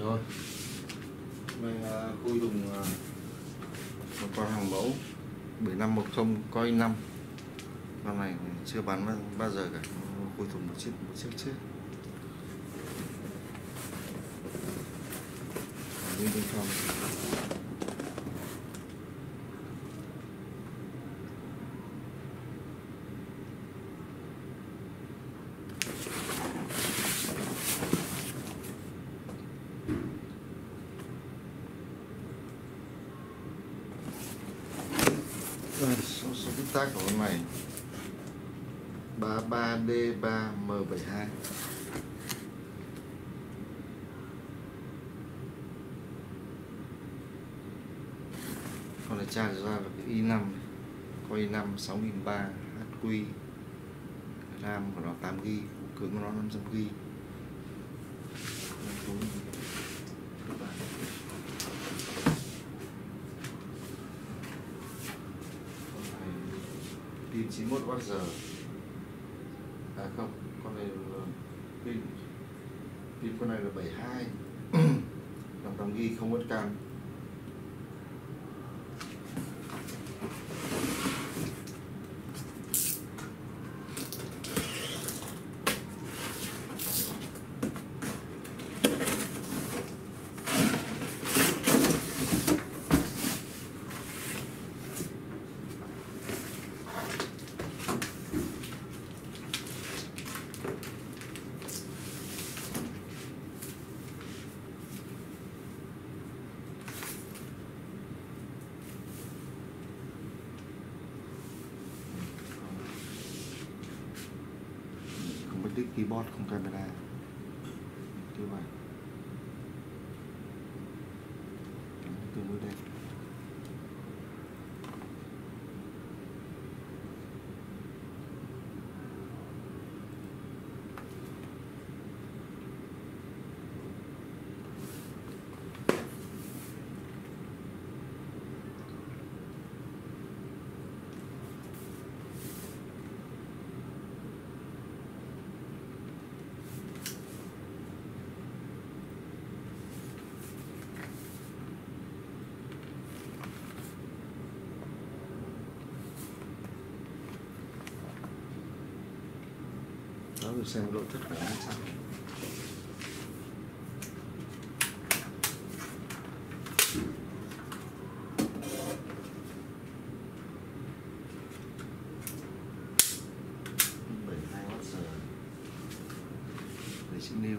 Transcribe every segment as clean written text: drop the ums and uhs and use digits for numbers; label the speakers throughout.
Speaker 1: Rồi mình khui dùng một con hàng mẫu 7510 coi 5. Con này mình chưa bán bao giờ cả, khui thùng một chiếc trước. Bên trong số viết tắt của con này 33D3M72. Con này tra ra là cái i5, có i5 6300 HQ, RAM của nó 8GB, cứng của nó 500GB. Pin 91Wh. À không, con này là pin con này là 72 500GB, không mất cam. Tích keyboard không camera như vậy tương đối đẹp. Đó, mình xem độ chất khỏe như sao. Để xin nêu.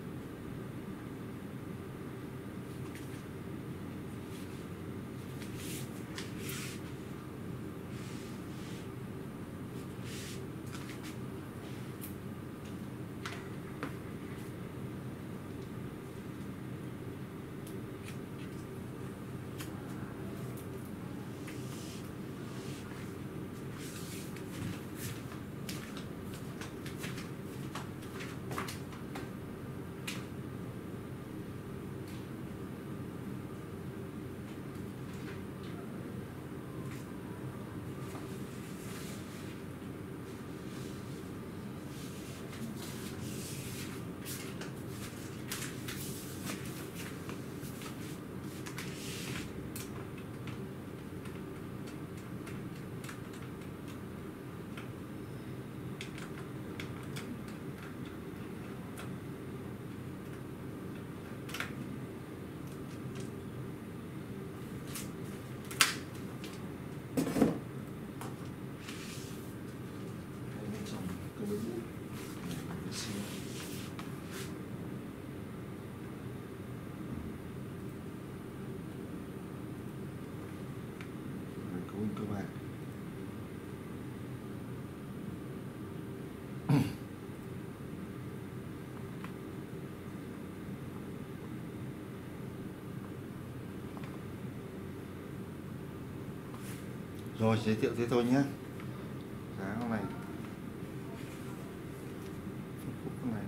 Speaker 1: Các bạn rồi, giới thiệu thế thôi nhé. Giá con này phân khúc này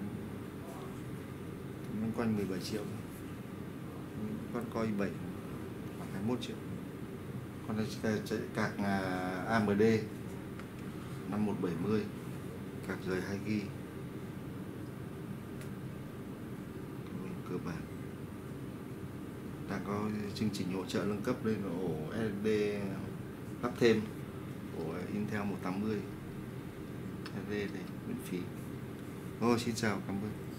Speaker 1: nó quanh 17 triệu, con coi 7 khoảng 21 triệu. Con này chạy card AMD 5170, card rời 2GB, cơ bản. đang có chương trình hỗ trợ nâng cấp lên ổ SSD lắp thêm của Intel 180 SSD này miễn phí. Xin chào, cảm ơn.